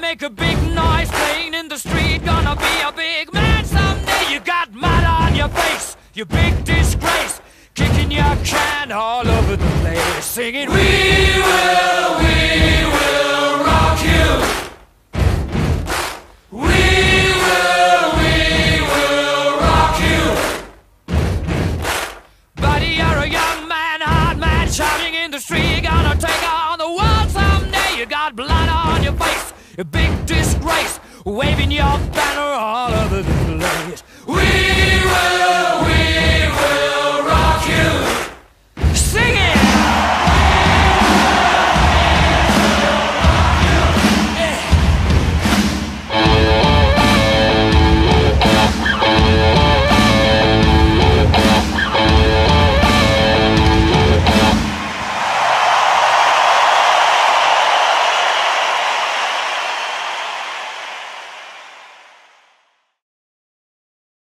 make a big noise playing in the street. Gonna be a big man someday. You got mud on your face, you big disgrace. Kicking your can all over the place, singing, we will rock you. We will rock you. Buddy, you're a young man, hard man, shouting in the street. Gonna take on the world someday. You got blood on your face, a big disgrace, waving your banner all over the place. We will